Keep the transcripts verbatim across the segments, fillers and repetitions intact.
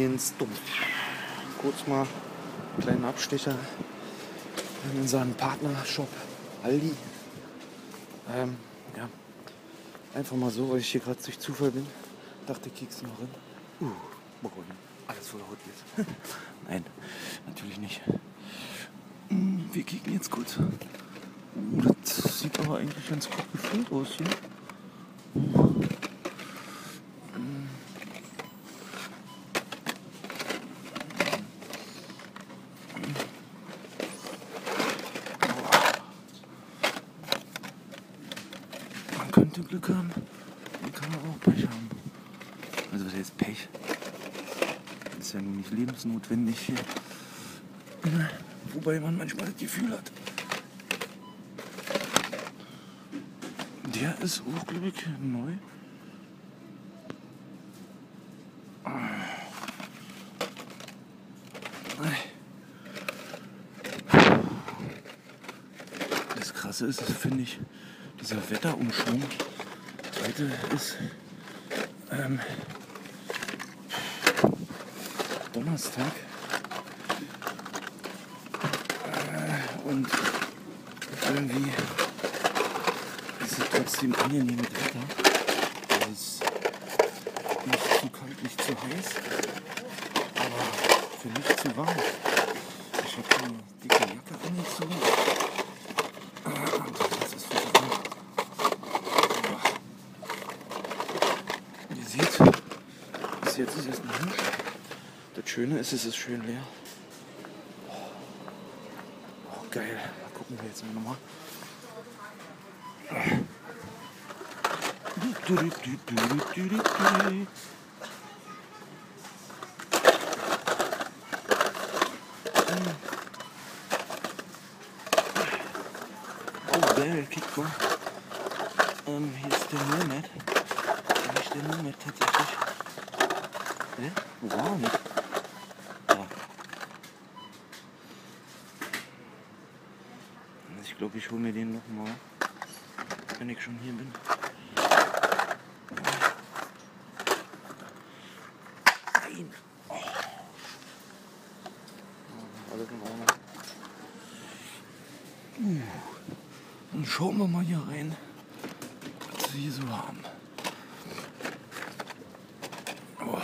den Stumpf. Kurz mal einen kleinen Abstecher in unseren Partnershop Aldi. Ähm, ja, einfach mal so, weil ich hier gerade durch Zufall bin. Dachte, kriegst du noch rein. Uh, Boden. Alles voller Hot Wheels. Nein, natürlich nicht. Wir kicken jetzt kurz. Uh, das sieht aber eigentlich ganz gut gefüllt aus hier. Man könnte Glück haben, man kann aber auch Pech haben. Also was heißt Pech? Das ist ja nun nicht lebensnotwendig hier. Wobei man manchmal das Gefühl hat. Der ist auch, glaube ich, neu. Das Krasse ist, finde ich, dieser Wetterumschwung. Heute ist ähm, Donnerstag. Äh, und irgendwie ist es trotzdem angenehmes Wetter. Es ist nicht zu kalt, nicht zu heiß, aber für nicht zu warm. Ich habe eine dicke Jacke angezogen. Und das ist für warm. Ihr seht, bis jetzt ist es noch nicht. Das Schöne ist, es ist schön leer. Oh, geil. Mal gucken wir jetzt mal nochmal. Oh geil, guck mal. Ähm, hier ist der Nomad. Hier ist der Nomad tatsächlich. Hä? Wo war er nicht? Da. Ich glaube, ich hole mir den nochmal, wenn ich schon hier bin. Nein! Oh. Alles in Ordnung. Uh. Dann schauen wir mal hier rein, was wir hier so haben. Oh.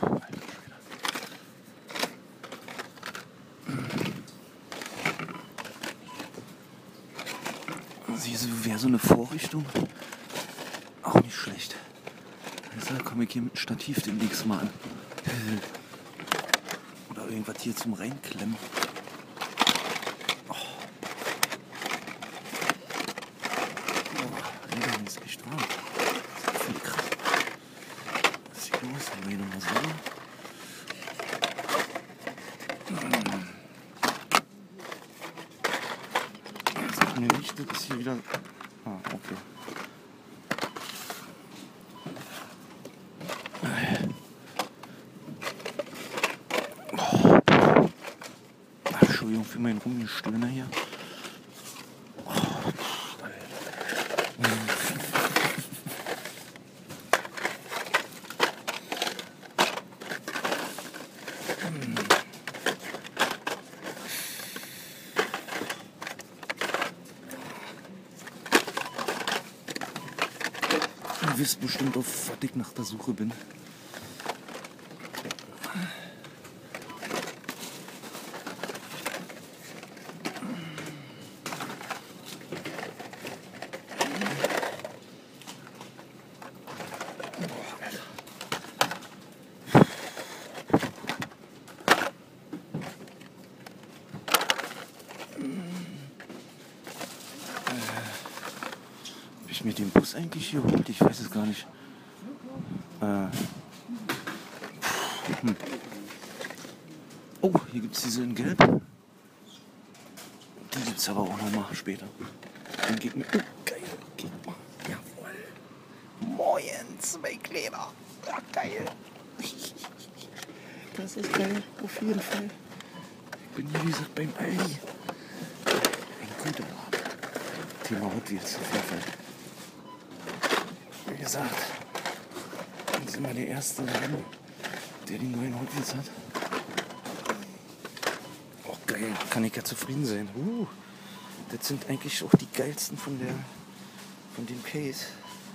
Hier wäre so eine Vorrichtung auch nicht schlecht. Also komme ich hier mit einem Stativ demnächst mal an. Oder irgendwas hier zum Reinklemmen. Oh. Oh, Alter, ist echt warm. Das ist voll krass. Was sieht los? Haben wir hier nochmal so. Mir nicht, das ist hier wieder. Ah, okay. Oh. Ach, Entschuldigung für meinen Rumgestöhner hier. Oh, Ihr wisst bestimmt, auf was ich nach der Suche bin. Mit dem Bus eigentlich hier holt? Ich weiß es gar nicht. Äh. Hm. Oh, hier gibt es diese in Gelb. Die gibt es aber auch nochmal später. Dann geht mir. Oh, geil. Geht mal. Jawohl. Moin, zwei Kleber. Ja, geil. Das ist geil. Auf jeden Fall. Ich bin hier, wie gesagt, beim Aldi. Ein guter Laden. Thema Hot Wheels auf jeden Fall. Wie gesagt, das ist immer der erste Laden, der die neuen Hot Wheels hat. Oh geil, kann ich ja zufrieden sein. Uh, das sind eigentlich auch die geilsten von der von dem Case.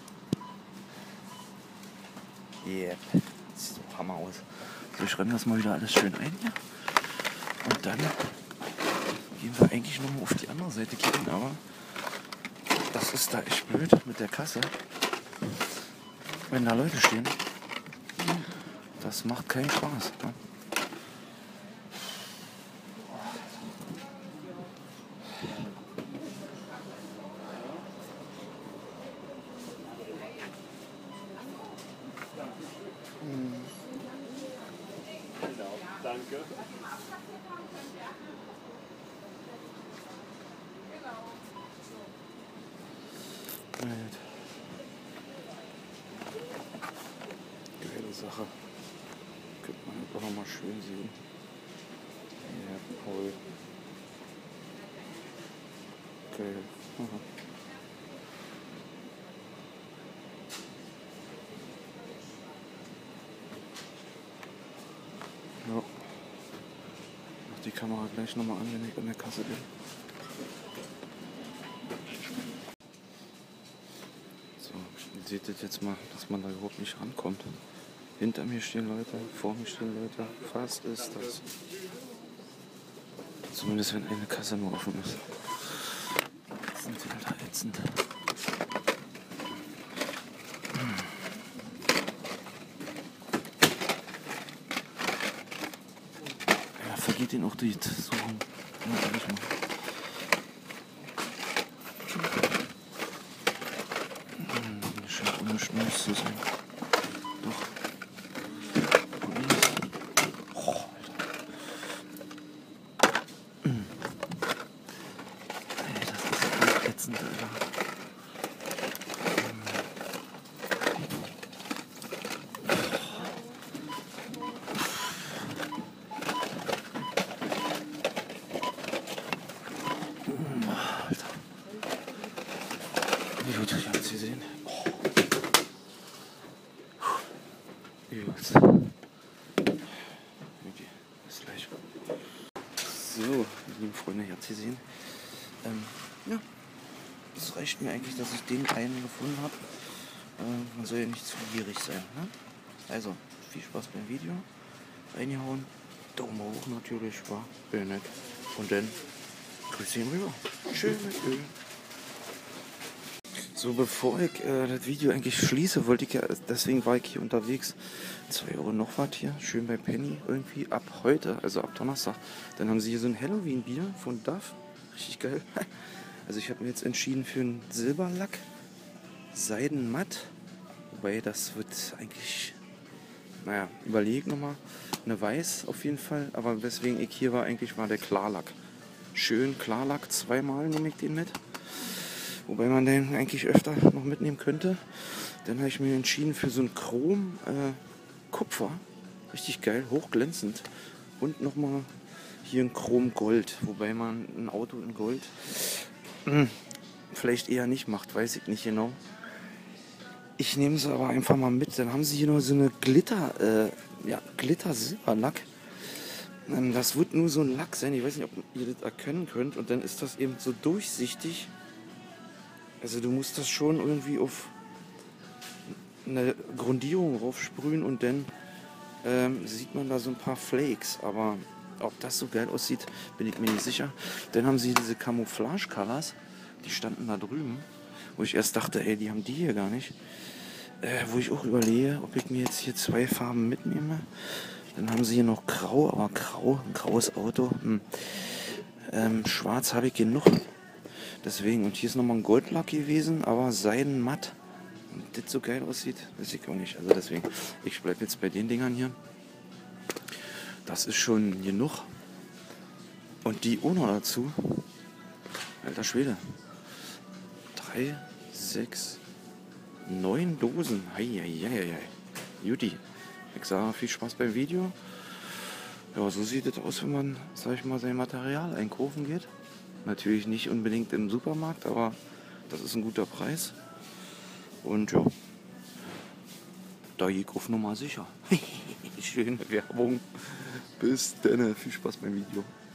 Yeah, das sieht so Hammer aus. So, ich schreibe das mal wieder alles schön ein hier. Und dann gehen wir eigentlich nochmal auf die andere Seite kicken, aber das ist da echt blöd mit der Kasse. Wenn da Leute stehen, das macht keinen Spaß. Ne? Danke. Right. Geile Sache. Könnte man einfach noch mal schön sehen. Ja, Paul. Geil. Aha. Ja. Mach die Kamera gleich nochmal an, wenn ich an der Kasse bin. So, ihr seht das jetzt mal, dass man da überhaupt nicht rankommt. Hinter mir stehen Leute, vor mir stehen Leute. Fast ist das. Zumindest wenn eine Kasse nur offen ist. Ätzend, Alter, ätzend. Ja, vergeht ihnen auch die Suchung. Ja, ehrlich mal. Hm, scheint ungeschmust zu sein. Doch. Police. Oh, Alter. Hm. Ey, das ist echt ätzend, Alter. Gut, ich hab's gesehen. Oh. Übelst. Okay, bis gleich. So, liebe Freunde, ich hab's gesehen. Ähm, ja, das reicht mir eigentlich, dass ich den einen gefunden habe. Ähm, man soll ja nicht zu gierig sein. Ne? Also, viel Spaß beim Video. Reingehauen. Daumen hoch natürlich, war sehr nett. Und dann grüße ihn rüber. Schön mit Öl. So, bevor ich äh, das Video eigentlich schließe, wollte ich ja, deswegen war ich hier unterwegs, zwei Euro noch was hier, schön bei Penny irgendwie, ab heute, also ab Donnerstag. Dann haben sie hier so ein Halloween-Bier von Duff, richtig geil. Also ich habe mir jetzt entschieden für einen Silberlack, Seidenmatt, wobei das wird eigentlich, naja, überleg nochmal, eine Weiß auf jeden Fall, aber weswegen ich hier war, eigentlich war der Klarlack. Schön Klarlack, zweimal nehme ich den mit. Wobei man den eigentlich öfter noch mitnehmen könnte. Dann habe ich mir entschieden für so ein Chrom äh, Kupfer. Richtig geil, hochglänzend. Und nochmal hier ein Chrom Gold. Wobei man ein Auto in Gold mh, vielleicht eher nicht macht, weiß ich nicht genau. Ich nehme sie aber einfach mal mit. Dann haben sie hier noch so eine Glitter, äh, ja, Glitter-Silberlack. Ähm, das wird nur so ein Lack sein. Ich weiß nicht, ob ihr das erkennen könnt. Und dann ist das eben so durchsichtig. Also du musst das schon irgendwie auf eine Grundierung raufsprühen und dann ähm, sieht man da so ein paar Flakes. Aber ob das so geil aussieht, bin ich mir nicht sicher. Dann haben sie diese Camouflage-Colors, die standen da drüben, wo ich erst dachte, ey, die haben die hier gar nicht. Äh, wo ich auch überlege, ob ich mir jetzt hier zwei Farben mitnehme. Dann haben sie hier noch grau, aber grau, ein graues Auto. Hm. Ähm, schwarz habe ich genug. Deswegen, und hier ist nochmal ein Goldlack gewesen, aber seidenmatt. Und das so geil aussieht, weiß ich auch nicht. Also deswegen, ich bleibe jetzt bei den Dingern hier. Das ist schon genug. Und die auch noch dazu. Alter Schwede. Drei, sechs, neun Dosen. Heieieiei. Juti. Ich sage, viel Spaß beim Video. Ja, so sieht es aus, wenn man, sag ich mal, sein Material einkaufen geht. Natürlich nicht unbedingt im Supermarkt, aber das ist ein guter Preis. Und ja, da gehe ich auf Nummer sicher. Schöne Werbung. Bis dann. Viel Spaß beim Video.